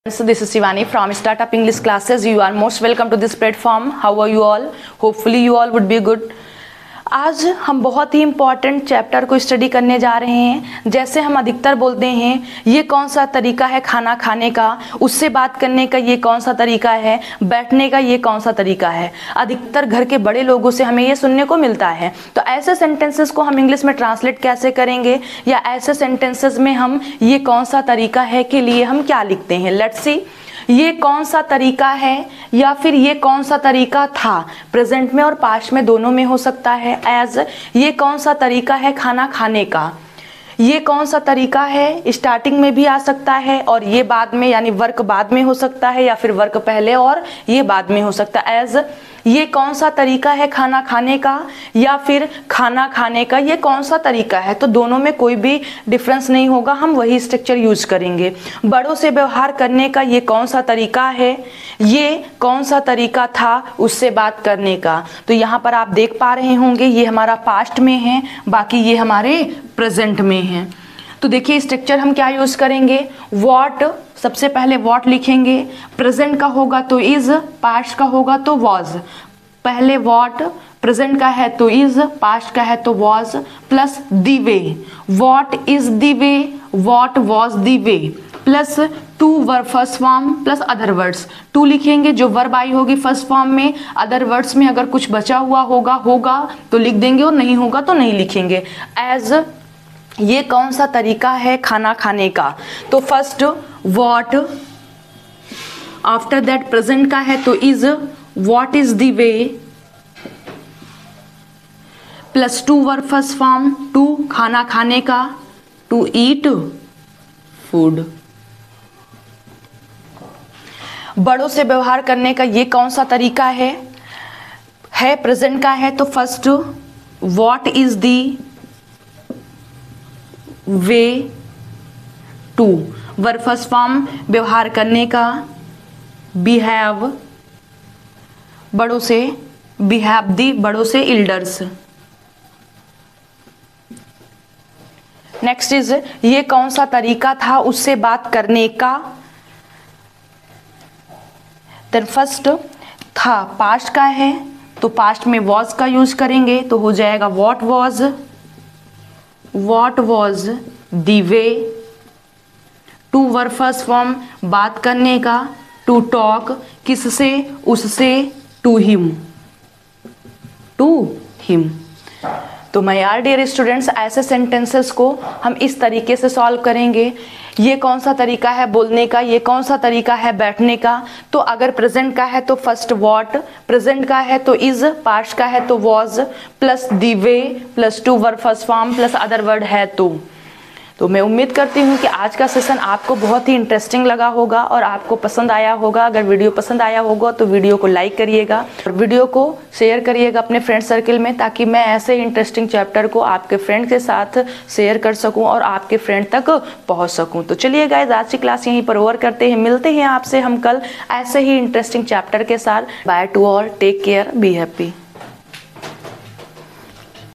So this is Shivani from Startup English Classes. You are most welcome to this platform. How are you all? Hopefully you all would be good. आज हम बहुत ही important chapter को study करने जा रहे हैं। जैसे हम अधिकतर बोलते हैं ये कौन सा तरीका है खाना खाने का, उससे बात करने का ये कौन सा तरीका है, बैठने का ये कौन सा तरीका है। अधिकतर घर के बड़े लोगों से हमें ये सुनने को मिलता है। तो ऐसे सेंटेंसेस को हम इंग्लिश में ट्रांसलेट कैसे करेंगे, या ऐसे सेंटेंसेस में हम ये कौन सा तरीका है के लिए हम क्या लिखते हैं। लेट्स सी, ये कौन सा तरीका है या फिर ये कौन सा तरीका था। प्रेजेंट में और पास्ट में दोनों में हो सकता है। एज ये कौन सा तरीका है खाना खाने का, ये कौन सा तरीका है स्टार्टिंग में भी आ सकता है और ये बाद में, यानी वर्क बाद में हो सकता है, या फिर वर्क पहले और ये बाद में हो सकता है। एज ये कौन सा तरीका है खाना खाने का या फिर खाना खाने का ये कौन सा तरीका है। तो दोनों में कोई भी डिफरेंस नहीं होगा, हम वही स्ट्रक्चर यूज करेंगे। बड़ों से व्यवहार करने का ये कौन सा तरीका है, ये कौन सा तरीका था उससे बात करने का। तो यहाँ पर आप देख पा रहे होंगे ये हमारा पास्ट में है, बाकी ये हमारे प्रेजेंट में है। तो देखिए स्ट्रक्चर हम क्या यूज करेंगे। व्हाट, सबसे पहले व्हाट लिखेंगे। प्रेजेंट का होगा तो इज, पास्ट का होगा तो वॉज। पहले व्हाट, प्रेजेंट का है तो इज, पास्ट का है तो was, plus the way. What is the way, what was the way, plus to verb first form plus other words. To लिखेंगे जो वर्ब आई होगी फर्स्ट फॉर्म में, अदर वर्ड्स में अगर कुछ बचा हुआ होगा तो लिख देंगे और नहीं होगा तो नहीं लिखेंगे। एज ये कौन सा तरीका है खाना खाने का, तो first what, after that present का है तो is, what is the way, plus to verb first form, to खाना खाने का, टू ईट फूड। बड़ों से व्यवहार करने का ये कौन सा तरीका है प्रेजेंट का है तो first what is the way to, verb first form व्यवहार करने का, बिहेव, बड़ों से, बिहेव दी बड़ों से एल्डर्स। नेक्स्ट इज ये कौन सा तरीका था उससे बात करने का। देन फर्स्ट था पास्ट का है तो पास्ट में वॉज का यूज करेंगे तो हो जाएगा what was the way. To verb first form बात करने का, टू टॉक किससे, उससे, टू हिम। तो माय यार डियर स्टूडेंट्स, ऐसे सेंटेंसेस को हम इस तरीके से सॉल्व करेंगे। ये कौन सा तरीका है बोलने का, ये कौन सा तरीका है बैठने का। तो अगर प्रेजेंट का है तो फर्स्ट व्हाट, प्रेजेंट का है तो इज, पास्ट का है तो was, plus the way, plus to verb first form plus other word है तो मैं उम्मीद करती हूँ कि आज का सेशन आपको बहुत ही इंटरेस्टिंग लगा होगा और आपको पसंद आया होगा। अगर वीडियो पसंद आया होगा तो वीडियो को लाइक करिएगा और वीडियो को शेयर करिएगा अपने फ्रेंड सर्कल में, ताकि मैं ऐसे इंटरेस्टिंग चैप्टर को आपके फ्रेंड के साथ शेयर कर सकूं और आपके फ्रेंड तक पहुंच सकूं। तो चलिए गाइस, आज की क्लास यहीं पर ओवर करते हैं। मिलते हैं आपसे हम कल ऐसे ही इंटरेस्टिंग चैप्टर के साथ। Bye to all, take care, be happy.